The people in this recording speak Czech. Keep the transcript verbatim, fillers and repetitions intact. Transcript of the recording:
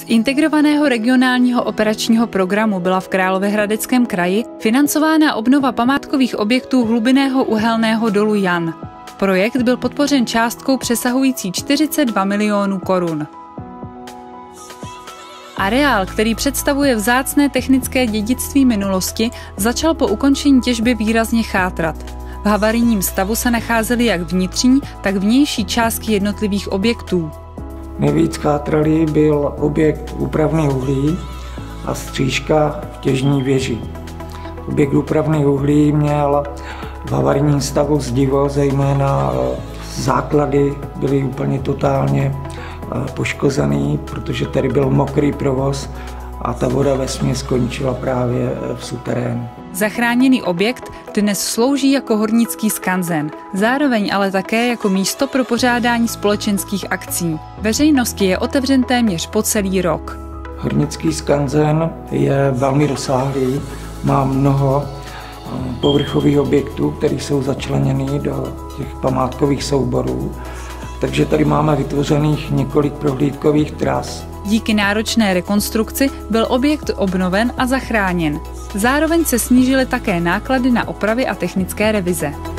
Integrovaného regionálního operačního programu byla v Královéhradeckém kraji financována obnova památkových objektů hlubinného uhelného dolu Jan. Projekt byl podpořen částkou přesahující čtyřicet dva milionů korun. Areál, který představuje vzácné technické dědictví minulosti, začal po ukončení těžby výrazně chátrat. V havarijním stavu se nacházely jak vnitřní, tak vnější částky jednotlivých objektů. Nejvíc chátralý byl objekt úpravny uhlí a stříška v těžní věži. Objekt úpravny uhlí měl v havarijním stavu zdivo, zejména základy byly úplně totálně poškozený, protože tady byl mokrý provoz a ta voda vesměs skončila právě v suterénu. Zachráněný objekt dnes slouží jako hornický skanzen, zároveň ale také jako místo pro pořádání společenských akcí. Veřejnosti je otevřen téměř po celý rok. Hornický skanzen je velmi rozsáhlý, má mnoho povrchových objektů, které jsou začleněny do těch památkových souborů. Takže tady máme vytvořených několik prohlídkových tras. Díky náročné rekonstrukci byl objekt obnoven a zachráněn. Zároveň se snížily také náklady na opravy a technické revize.